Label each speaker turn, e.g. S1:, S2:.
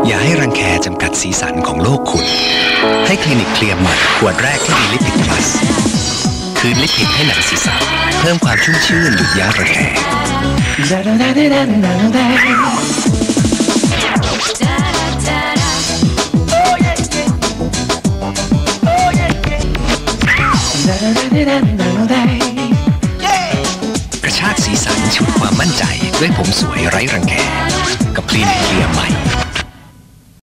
S1: อย่าให้รังแคจำกัดสีสันของโลกคุณให้คลินิกเคลียร์ใหม่ขวดแรกที่มีลิปิดพลัสคืนลิปิดให้หนังศีรษะเพิ่มความชุ่มชื่นหยุดยั้งรังแคกระชากสีสันชุดความมั่นใจด้วยผมสวยไร้รังแคกับคลินิกเคลียร์ใหม่